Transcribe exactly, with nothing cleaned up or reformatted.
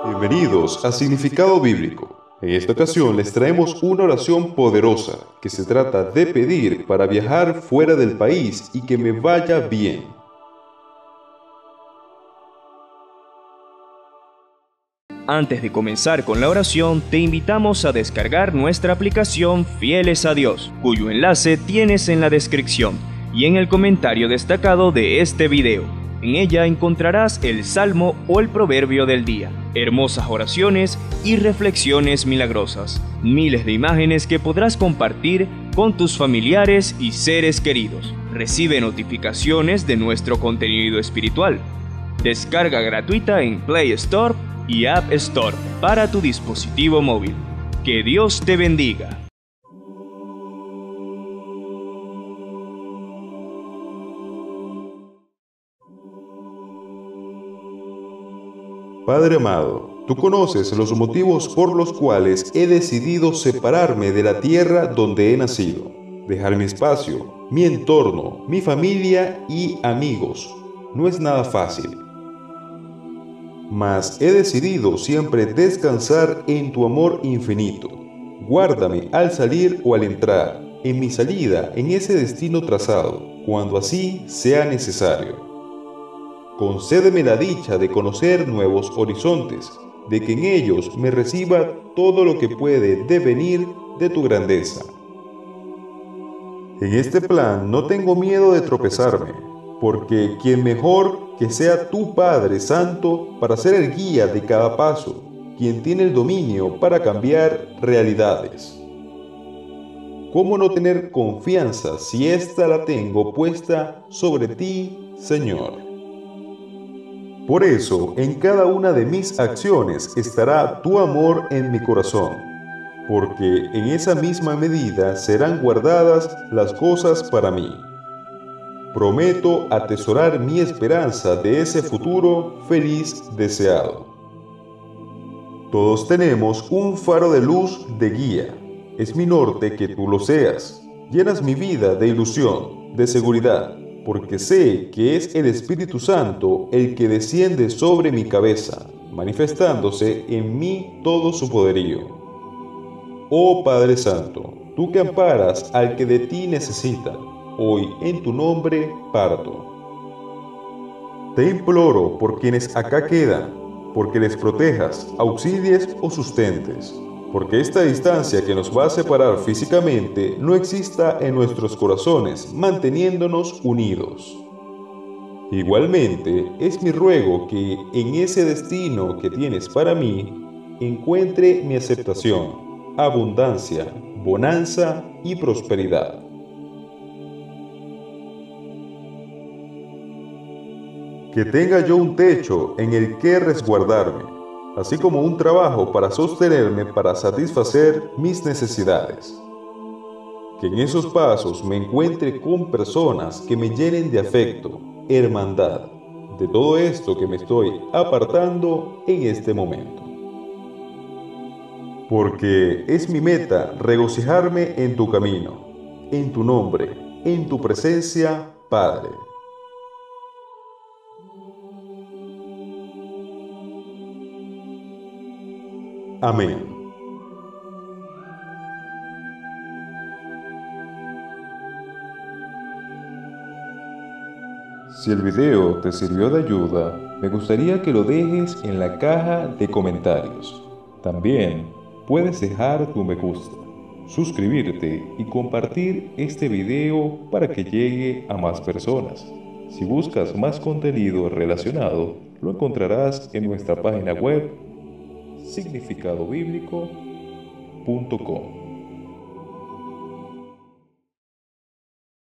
Bienvenidos a Significado Bíblico. En esta ocasión les traemos una oración poderosa que se trata de pedir para viajar fuera del país y que me vaya bien. Antes de comenzar con la oración, te invitamos a descargar nuestra aplicación Fieles a Dios, cuyo enlace tienes en la descripción y en el comentario destacado de este video. En ella encontrarás el salmo o el proverbio del día, hermosas oraciones y reflexiones milagrosas, miles de imágenes que podrás compartir con tus familiares y seres queridos. Recibe notificaciones de nuestro contenido espiritual. Descarga gratuita en Play Store y App Store para tu dispositivo móvil. Que Dios te bendiga. Padre amado, tú conoces los motivos por los cuales he decidido separarme de la tierra donde he nacido, dejar mi espacio, mi entorno, mi familia y amigos. No es nada fácil. Mas he decidido siempre descansar en tu amor infinito. Guárdame al salir o al entrar, en mi salida, en ese destino trazado, cuando así sea necesario. Concédeme la dicha de conocer nuevos horizontes, de que en ellos me reciba todo lo que puede devenir de tu grandeza. En este plan no tengo miedo de tropezarme, porque quien mejor que sea tu Padre Santo para ser el guía de cada paso, quien tiene el dominio para cambiar realidades. ¿Cómo no tener confianza si ésta la tengo puesta sobre ti, Señor? Por eso, en cada una de mis acciones estará tu amor en mi corazón, porque en esa misma medida serán guardadas las cosas para mí. Prometo atesorar mi esperanza de ese futuro feliz deseado. Todos tenemos un faro de luz de guía. Es mi norte que tú lo seas. Llenas mi vida de ilusión, de seguridad, porque sé que es el Espíritu Santo el que desciende sobre mi cabeza, manifestándose en mí todo su poderío. Oh Padre Santo, tú que amparas al que de ti necesita, hoy en tu nombre parto. Te imploro por quienes acá quedan, porque les protejas, auxilies o sustentes, porque esta distancia que nos va a separar físicamente no exista en nuestros corazones, manteniéndonos unidos. Igualmente, es mi ruego que en ese destino que tienes para mí, encuentre mi aceptación, abundancia, bonanza y prosperidad. Que tenga yo un techo en el que resguardarme, así como un trabajo para sostenerme para satisfacer mis necesidades. Que en esos pasos me encuentre con personas que me llenen de afecto, hermandad, de todo esto que me estoy apartando en este momento. Porque es mi meta regocijarme en tu camino, en tu nombre, en tu presencia, Padre. Amén. Si el video te sirvió de ayuda, me gustaría que lo dejes en la caja de comentarios. También puedes dejar tu me gusta, suscribirte y compartir este video para que llegue a más personas. Si buscas más contenido relacionado, lo encontrarás en nuestra página web significado bíblico punto com.